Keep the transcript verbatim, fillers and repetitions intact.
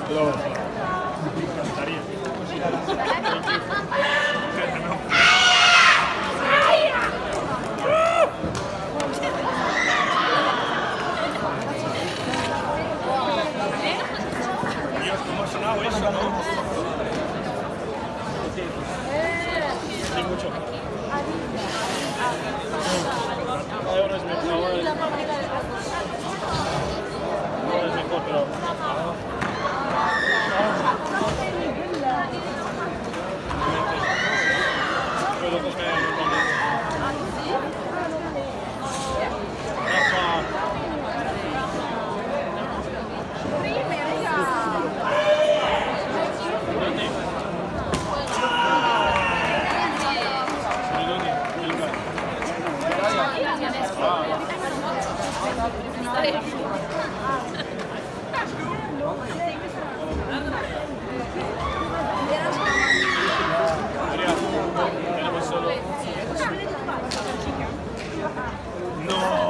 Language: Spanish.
Lo me encantaría. Dios, ¿cómo ha sonado eso, no? Sí, mucho. Ahora es mejor, ahora es, ahora es mejor, pero... Puedo coger normalmente. Rafa. Tenemos solo... No.